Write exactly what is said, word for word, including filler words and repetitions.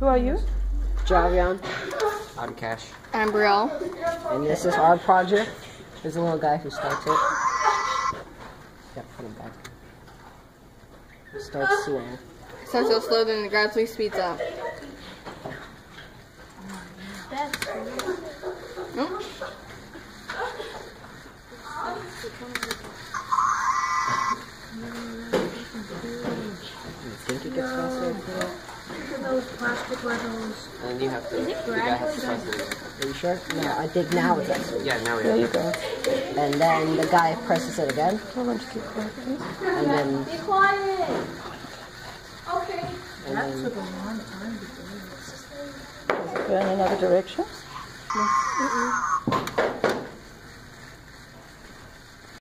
Who are you? Javian. I'm Cash. I'm Brielle. And this is our project. There's a little guy who starts it. Yeah, put him back. He starts slow. Starts so slow, then it gradually speeds up. Nope. You think it gets faster? Those plastic Legos. And you have to. The guy has to press it. Are you sure? No, I think now it's faster. Yeah, now we There have. you go. And then the guy presses it again. Why don't you keep quiet, please? And then. Be quiet! Okay. And That then took a long time to do. Go in another direction. Mm-mm.